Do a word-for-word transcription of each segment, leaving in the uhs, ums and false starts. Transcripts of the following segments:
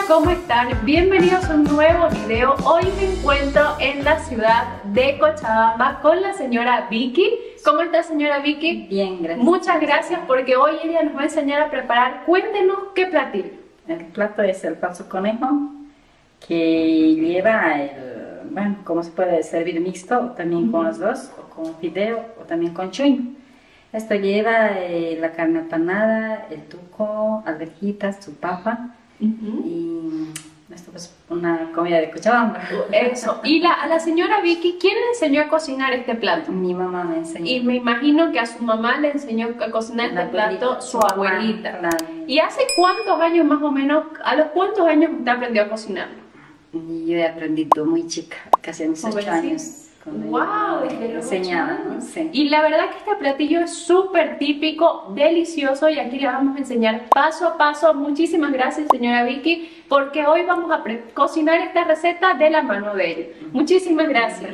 ¿cómo están? Bienvenidos a un nuevo video. Hoy me encuentro en la ciudad de Cochabamba con la señora Vicky. ¿Cómo está, señora Vicky? Bien, gracias. Muchas gracias porque hoy ella nos va a enseñar a preparar. Cuéntenos qué platillo. El plato es el falso conejo, que lleva el, bueno, como se puede servir mixto, también uh-huh. con los dos, o con fideo, o también con chuño. Esto lleva eh, la carne apanada, el tuco, alverjitas, su papa, uh-huh. y esto es una comida de Cochabamba. Eso. Y la, a la señora Vicky, ¿quién le enseñó a cocinar este plato? Mi mamá me enseñó. Y me imagino que a su mamá le enseñó a cocinar este plato su abuelita. La... ¿Y hace cuántos años más o menos, a los cuántos años usted aprendió a cocinar? Yo he aprendido muy chica, casi a mis ocho años. Wow, desde los enseñaba, ¿no? Sí. Y la verdad que este platillo es súper típico, delicioso, y aquí le vamos a enseñar paso a paso. Muchísimas gracias, señora Vicky, porque hoy vamos a cocinar esta receta de la mano de él. Muchísimas gracias.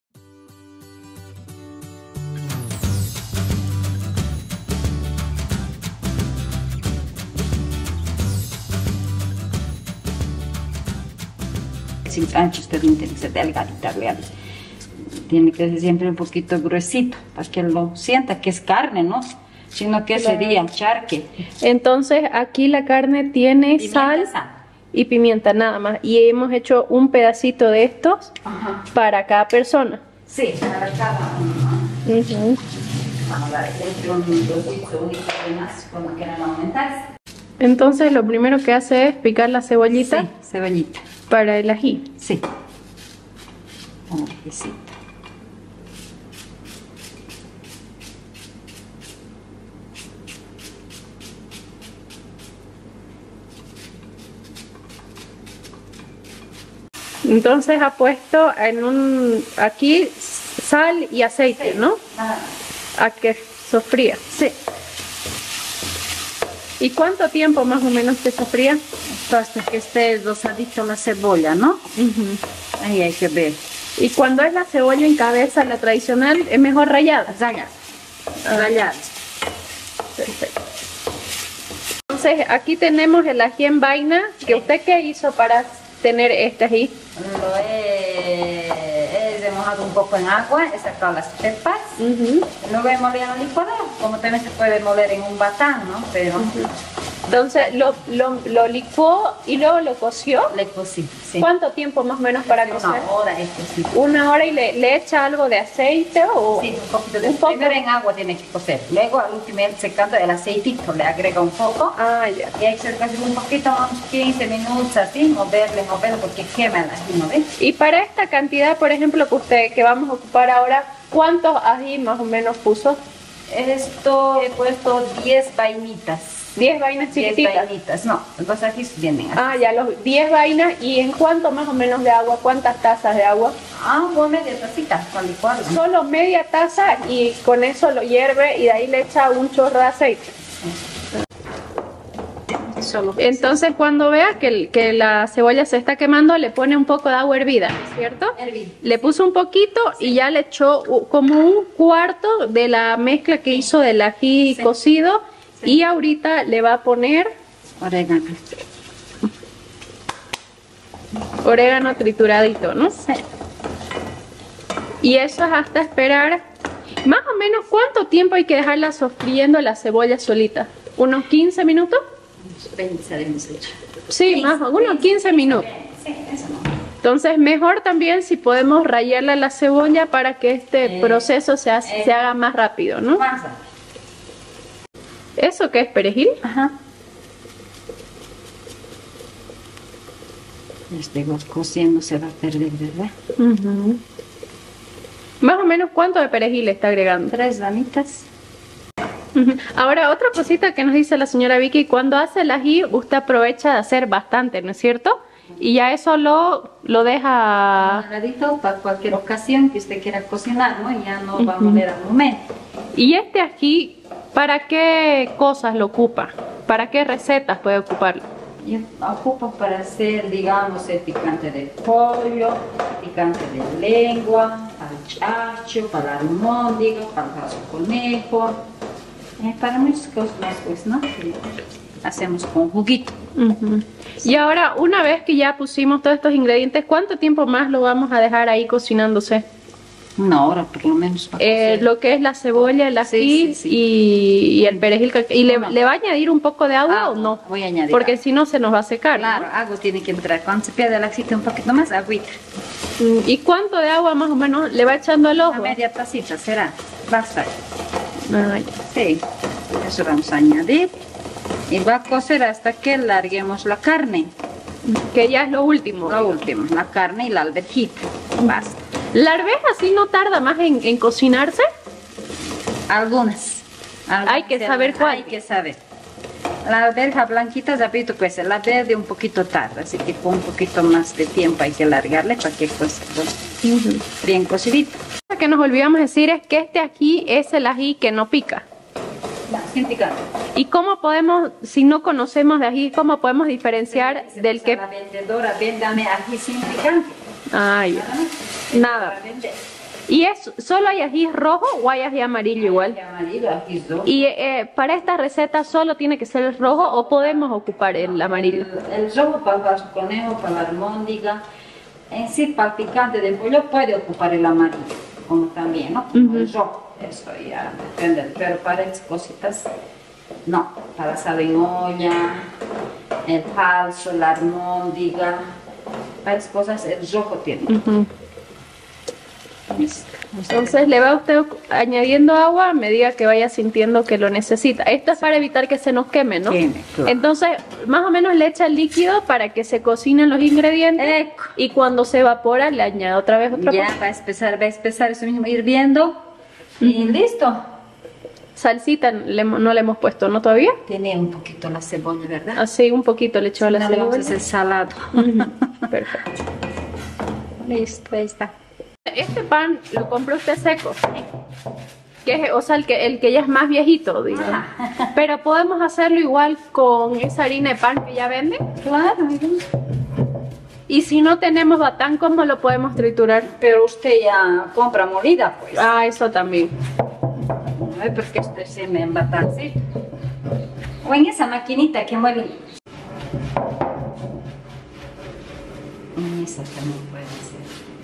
Sin anchos también tiene que ser delgadita, real. Tiene que ser siempre un poquito gruesito, para que lo sienta que es carne, ¿no? Sino que claro. Sería charque. Entonces aquí la carne tiene pimienta, sal, sal y pimienta nada más. Y hemos hecho un pedacito de estos Ajá. para cada persona. Sí, para cada uno. Uh-huh. Ahora, entre un trocito, un poquito más, como quieran aumentar. Entonces lo primero que hace es picar la cebollita. Sí, cebollita. Para el ají. Sí. Un ajicito. Entonces ha puesto en un aquí sal y aceite, sí. ¿no? Ah. A que sofría. Sí. ¿Y cuánto tiempo más o menos se sofría? Hasta que esté dosadito la cebolla, ¿no? Uh-huh. Ahí hay que ver. Y cuando es la cebolla en cabeza, la tradicional, es mejor rallada. Rallada. Rallada. Perfecto. Entonces aquí tenemos el ají en vaina. ¿Que usted qué hizo para tener este ají? Lo he, he remojado un poco en agua, he sacado las pepas, uh-huh. luego he molido en la licuadora, como también se puede moler en un batán, ¿no? Pero... Uh-huh. Entonces lo, lo, lo licuó y luego lo coció. Le cocí, sí. ¿Cuánto tiempo más o menos para una cocer? Una hora he cocido. ¿Una hora y le, le echa algo de aceite o...? Sí, un poquito de... Un poco. Primero en agua tiene que cocer, luego al último secando el aceitito, le agrega un poco. Ah, ya. Y hay que hacer un poquito, unos quince minutos así, moverle, moverle, porque quema el ají, ¿no ves? Y para esta cantidad, por ejemplo, que usted, que vamos a ocupar ahora, ¿cuántos ají más o menos puso? Esto he puesto diez vainitas. diez vainas chiquititas. diez vainitas, no, los ajís vienen así. Ah, ya, los diez vainas. ¿Y en cuánto más o menos de agua? ¿Cuántas tazas de agua? Ah, pues media tacita, con licuado. Solo media taza y con eso lo hierve y de ahí le echa un chorro de aceite. Solo Entonces cuando vea que, el, que la cebolla se está quemando, le pone un poco de agua hervida, ¿cierto? Hervida. Le puso un poquito sí. y ya le echó como un cuarto de la mezcla que hizo del ají sí. cocido. Sí. Y ahorita le va a poner orégano. Orégano trituradito, ¿no? Sí. Y eso es hasta esperar. Más o menos, ¿cuánto tiempo hay que dejarla sofriendo la cebolla solita? ¿Unos quince minutos? veinte, veinte. Sí, quince, más unos quince minutos. Sí, eso no. Entonces, mejor también si podemos rallarla la cebolla para que este eh, proceso se, hace, eh, se haga más rápido, ¿no? Más rápido. ¿Eso qué es, perejil? Ajá. Este cociendo se va a perder, ¿verdad? Uh-huh. Más o menos, ¿cuánto de perejil le está agregando? Tres ramitas. Uh-huh. Ahora, otra cosita que nos dice la señora Vicky, cuando hace el ají, usted aprovecha de hacer bastante, ¿no es cierto? Y ya eso lo, lo deja... Agarradito para cualquier ocasión que usted quiera cocinar, ¿no? Y ya no uh-huh. va a moler al momento. Y este ají, ¿para qué cosas lo ocupa? ¿Para qué recetas puede ocuparlo? Yo ocupo para hacer, digamos, el picante de pollo, picante de lengua, para el chacho, para la almóndiga, para el conejo, eh, para muchas cosas más, pues, ¿no? hacemos con juguito. Uh-huh. Y ahora, una vez que ya pusimos todos estos ingredientes, ¿cuánto tiempo más lo vamos a dejar ahí cocinándose? Una hora por lo menos. Para eh, lo que es la cebolla, el ají, sí, sí, sí. Y, y el perejil. ¿Y le, no. le va a añadir un poco de agua ah, o no? Voy a añadir. Porque si no se nos va a secar. Claro, ¿no? agua tiene que entrar. Cuando se pierde el aceite un poquito más, agüita. ¿Y cuánto de agua más o menos le va echando al ojo? Una media tacita será. Basta. Ay. Sí, eso vamos a añadir. Y va a cocer hasta que larguemos la carne. Que ya es lo último. Lo último, la carne y la alverjita. Basta. ¿La arveja sí no tarda más en, en cocinarse? Algunas. Algunas. Hay que saber cuál. Hay que saber. La alberja blanquita, rapidito cuece. La verde un poquito tarde, así que con un poquito más de tiempo hay que largarle para que cuece uh-huh. bien cocidito. Lo que nos olvidamos decir es que este ají es el ají que no pica. No, sin picar. ¿Y cómo podemos, si no conocemos de ají, cómo podemos diferenciar sí, del que... La vendedora, véndame ají sin picante. Ay, nada. ¿Y es solo hay ají rojo o hay ají amarillo igual? Ají amarillo, ají rojo. ¿Y eh, para esta receta solo tiene que ser el rojo o podemos ocupar el amarillo? El, el rojo para el falso conejo, para la almóndiga. En sí, para el picante de pollo puede ocupar el amarillo, como también, ¿no? Como uh-huh. el rojo. Eso ya depende, pero para estas cositas, no. Para asado en olla, el falso, la almóndiga, para esas cosas el rojo tiene. Uh-huh. Entonces le va usted añadiendo agua a medida que vaya sintiendo que lo necesita. Esto es para evitar que se nos queme, ¿no? Queme, claro. Entonces más o menos le echa el líquido para que se cocinen los ingredientes. Eco. Y cuando se evapora le añade otra vez otra Ya cosa. va a empezar, va a empezar eso mismo, hirviendo. Y uh-huh. listo. Salsita le, no le hemos puesto, ¿no todavía? Tiene un poquito la cebolla, ¿verdad? Así, un poquito le echó si la no cebolla. Le vamos a hacer salado. Uh-huh. Perfecto. Listo, ahí está. Este pan lo compró usted seco. Que es, o sea, el que, el que ya es más viejito, digamos. Ah. Pero podemos hacerlo igual con esa harina de pan que ya vende. Claro. Y si no tenemos batán, ¿cómo lo podemos triturar? Pero usted ya compra molida, pues. Ah, eso también. No es porque usted se me batán, ¿sí? O en esa maquinita que mueve. En esa también puede ser.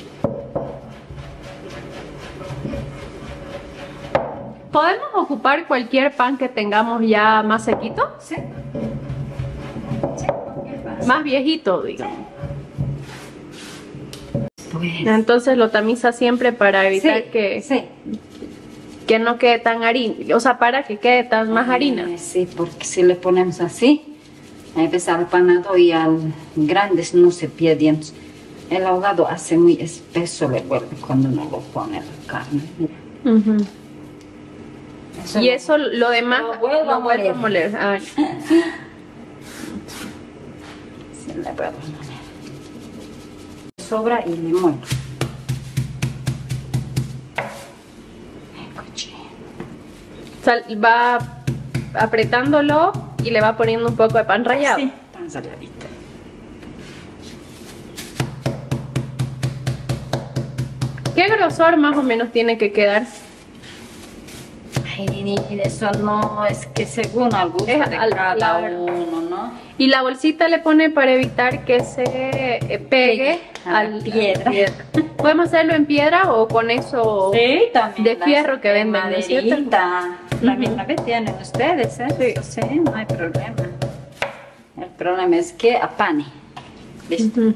¿Podemos ocupar cualquier pan que tengamos ya más sequito? Sí. Sí, cualquier pan. Más viejito, digamos. Sí. Pues. Entonces lo tamiza siempre para evitar sí, que, sí. que no quede tan harina, o sea, para que quede tan más harina. Sí, porque si le ponemos así, a empezar al panado y al grande no se pierde. El ahogado hace muy espeso, le vuelve cuando uno lo pone la carne. Uh-huh. Eso y lo, eso lo demás lo vuelvo, lo vuelvo a moler. A moler. Sí, le vuelvo a moler. Sobra y le muelo. Sal, va apretándolo y le va poniendo un poco de pan rallado. Sí, pan ralladito. ¿Qué grosor más o menos tiene que quedar? Ay, eso no, es que según al gusto es de al, cada claro. uno, ¿no? Y la bolsita le pone para evitar que se eh, pegue a al la piedra. piedra. ¿Podemos hacerlo en piedra o con eso sí, también de fierro que venden? Maderita. También la que tienen ustedes, ¿eh? Sí. Sí, no hay problema. El problema es que apane. ¿Listo? Uh-huh.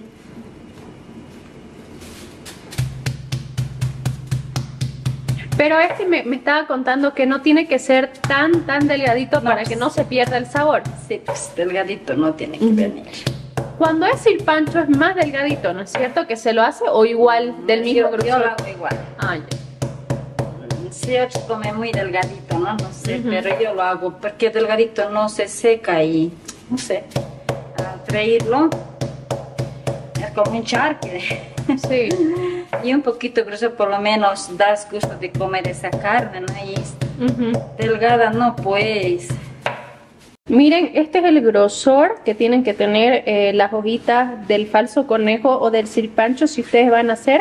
Pero este me, me estaba contando que no tiene que ser tan, tan delgadito no, para que no se pierda el sabor. Sí, pues delgadito no tiene que uh-huh. venir. Cuando es silpancho es más delgadito, ¿no es cierto? ¿Que se lo hace o igual uh-huh. del mismo yo, grosor? Yo lo hago igual. Ah, ya. Sí, yo come muy delgadito, ¿no? No sé, uh-huh. pero yo lo hago porque delgadito no se seca y, no sé, al freírlo es como un charque. Sí. Y un poquito grueso, por lo menos das gusto de comer esa carne, ¿no? Y uh-huh. delgada no, pues. Miren, este es el grosor que tienen que tener eh, las hojitas del falso conejo o del silpancho si ustedes van a hacer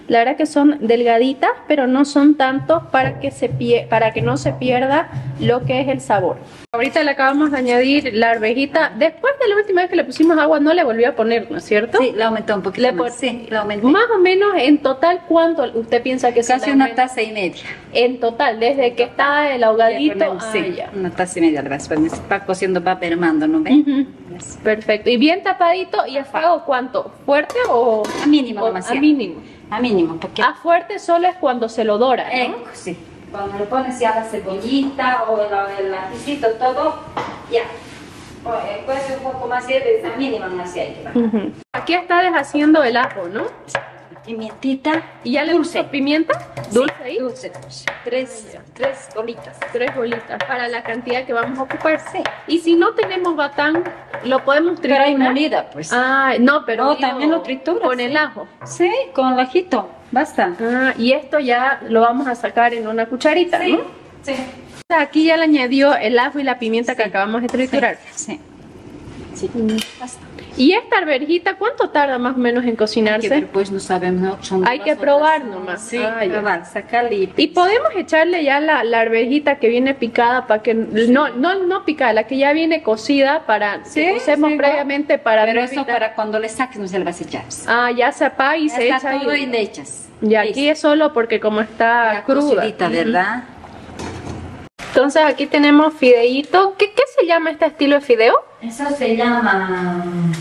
La verdad que son delgaditas, pero no son tantos para que, se pie para que no se pierda lo que es el sabor. Ahorita le acabamos de añadir la arvejita. Después de la última vez que le pusimos agua no le volvió a poner, ¿no es cierto? Sí, la aumentó un poquito le más. Sí, la aumenté. Más o menos en total, ¿cuánto usted piensa que Casi una taza y media. En total, desde que está el ahogadito. Poner, ah, sí, ya. una taza y media de las pues, va cociendo, va permando, ¿no ven? Uh-huh. Yes. Perfecto. ¿Y bien tapadito? ¿Y a fuego cuánto? ¿Fuerte o...? A mínimo, o demasiado. A mínimo. A mínimo, porque... A fuerte solo es cuando se lo dora, ¿no? Eh, sí. Cuando le pones ya la cebollita o el, el lapicito, todo, ya. Eh, puede ser un poco más, a mínimo más hay que bajar. Uh-huh. Aquí está deshaciendo el ajo, ¿no? Pimientita. ¿Y ya le dulce. puso pimienta? ¿Dulce Sí, ahí? dulce, dulce. Tres, tres bolitas. Tres bolitas para la cantidad que vamos a ocupar. Sí. Y si no tenemos batán, lo podemos Pero triturar. hay molida, pues. Ah, no, pero No, digo, también lo trituras. con sí. el ajo. Sí, con el ajito. Basta. Ah, y esto ya lo vamos a sacar en una cucharita, Sí, ¿no? sí. Aquí ya le añadió el ajo y la pimienta que Sí. acabamos de triturar. Sí. Sí. Mm. Basta. ¿Y esta arvejita cuánto tarda más o menos en cocinarse? Que ver, pues no sabemos, ¿no? Son Hay las que otras, probar ¿no? nomás. Sí, Ah, ya. probar, sacarle y... Y podemos echarle ya la, la arvejita que viene picada para que no no no picada, la que ya viene cocida para Sí, que cocemos sí, previamente para Pero no eso evitar- para cuando le saques no se le vas a echar. Ah, ya se apaga y Ya se está echa todo ahí. y le echas. Y aquí es solo porque como está Ya cruda. cocidita, ¿verdad? Entonces aquí tenemos fideíto. ¿Qué, ¿Qué se llama este estilo de fideo? Eso se llama...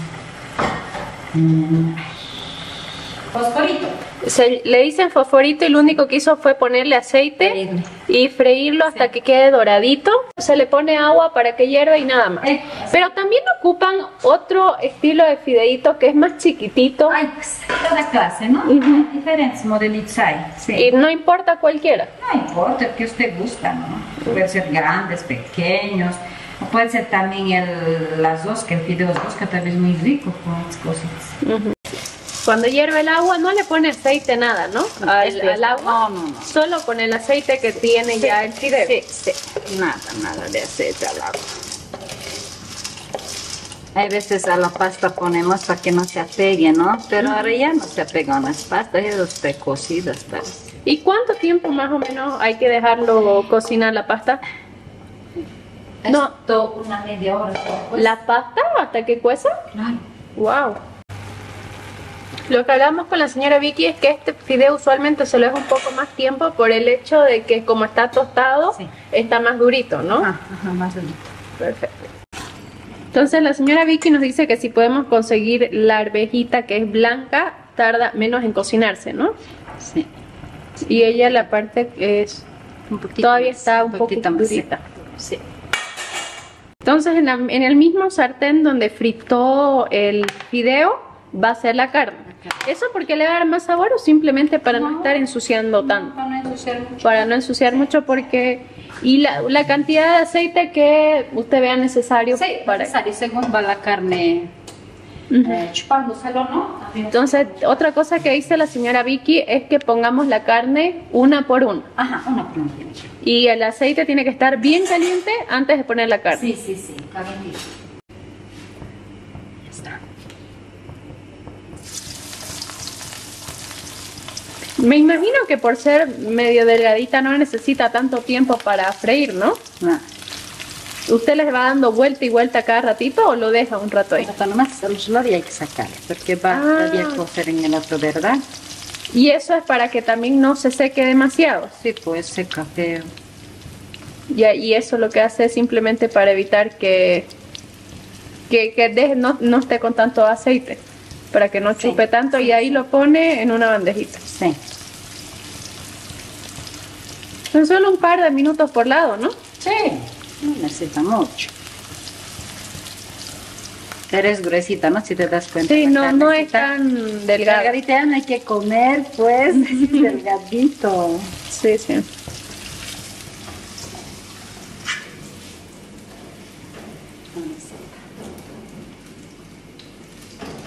mm, fosforito. Se, le dicen fosforito y lo único que hizo fue ponerle aceite Freírlo. y freírlo hasta Sí. que quede doradito. Se le pone agua para que hierva y nada más. Eh. Pero también ocupan otro estilo de fideíto que es más chiquitito. Hay pues, cada clase, ¿no? Ujú. Diferentes modelitos hay. Sí. Y no importa cualquiera. No importa, el que usted gusta, ¿no? Puede ser grandes, pequeños, o puede ser también el, las dos, que el fideo dos, que tal vez muy rico con las cosas. Cuando hierve el agua no le pone aceite nada, ¿no? Al, Este, al agua. No, no, no. Solo con el aceite que tiene ya el fideo. Sí, sí. Nada, nada de aceite al agua. Hay veces a la pasta ponemos para que no se apegue, ¿no? Pero ahora ya no se apegan las pastas, ya los precocidas, parece. ¿Y cuánto tiempo más o menos hay que dejarlo cocinar la pasta? No. Esto una media hora después. ¿La pasta hasta que cueza? Claro. Wow. Lo que hablamos con la señora Vicky es que este fideo usualmente se lo deja un poco más tiempo por el hecho de que como está tostado, Sí. está más durito, ¿no? Ajá, ajá, más bonito. Perfecto. Entonces la señora Vicky nos dice que si podemos conseguir la arvejita que es blanca, tarda menos en cocinarse, ¿no? Sí. Y ella la parte que es Un poquito todavía más, está un, poco poquito más, durita. Sí. Entonces en, la- en el mismo sartén donde fritó el fideo va a ser la carne. ¿Eso porque le va a dar más sabor o simplemente para no, No. estar ensuciando tanto? Para no ensuciar mucho. Para no ensuciar mucho porque... Y la, la cantidad de aceite que usted vea necesario Sí, para... necesario, según va la carne Ujú. eh, chupándoselo, ¿no? También- Entonces, otra cosa que dice la señora Vicky es que pongamos la carne una por una. Ajá, una por una. Y el aceite tiene que estar bien caliente antes de poner la carne. Sí, sí, sí, calientito. Ya está. Me imagino que por ser medio delgadita no necesita tanto tiempo para freír, ¿no? Ah, ¿Usted les va dando vuelta y vuelta cada ratito o lo deja un rato ahí? Ahora nomás al lado y hay que sacarle, porque va Ah. todavía a cocer en el otro, ¿verdad? Y eso es para que también no se seque demasiado. Sí, pues seca feo. Y, y eso lo que hace es simplemente para evitar que, que, que deje- no, no esté con tanto aceite, para que no Sí, chupe tanto y ahí lo pone en una bandejita. Sí. Son solo un par de minutos por lado, ¿no? Sí, no necesita mucho. Eres gruesita, ¿no? Si te das cuenta. Sí, la no, no es carnecita. tan delgado. Delgadita, no hay que comer, pues, delgadito. Sí, sí.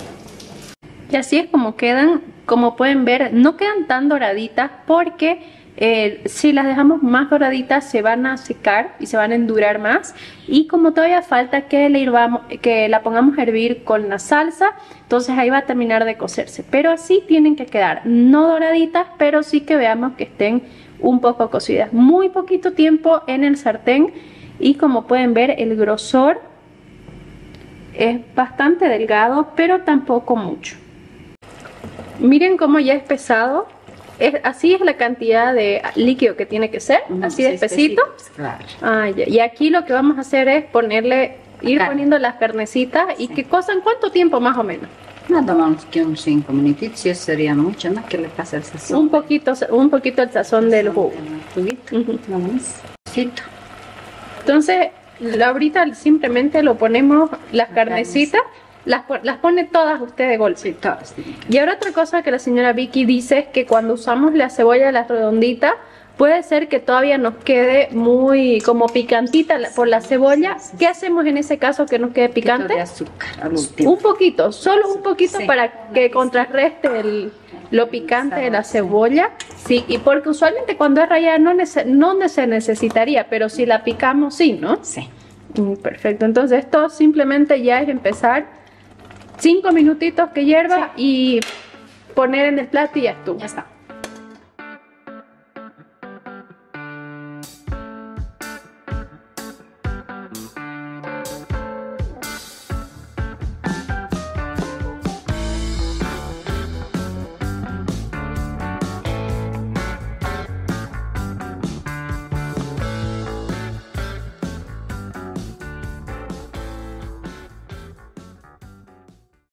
Y así es como quedan, como pueden ver, no quedan tan doraditas porque eh, si las dejamos más doraditas se van a secar y se van a endurar más. Y como todavía falta que, le hirvamos, que la pongamos a hervir con la salsa, entonces ahí va a terminar de cocerse. Pero así tienen que quedar, no doraditas, pero sí que veamos que estén un poco cocidas. Muy poquito tiempo en el sartén y como pueden ver el grosor es bastante delgado, pero tampoco mucho. Miren cómo ya es pesado. Es, así es la cantidad de líquido que tiene que ser, No, así de espesito. Claro. Ah, ya. Y aquí lo que vamos a hacer es ponerle, ir Carne. poniendo las carnecitas y Sí. que cosan cuánto tiempo más o menos. Nada más que unos cinco minutitos, y eso sería mucho, ¿no? Que le pase el sazón. Un poquito, un poquito el sazón del jugo. El juguito. Ujú. Vamos. Cito. Entonces, ahorita simplemente lo ponemos, las carnecitas, las, po- las pone todas usted de golpe. Sí, todas tienen que- Y ahora otra cosa que la señora Vicky dice es que cuando usamos la cebolla, la redondita, puede ser que todavía nos quede muy como picantita la- por la cebolla. ¿Qué hacemos en ese caso que nos quede Un poquito de picante? azúcar al último. Un poquito, solo un poquito Sí. para que contrarreste el, lo picante de la cebolla. Sí, y porque usualmente cuando es rallada no, nece- no se necesitaría, pero si la picamos sí, ¿no? Sí. Mm, Perfecto, entonces esto simplemente ya es empezar cinco minutitos que hierva y poner en el plato y ya estuvo. Ya está.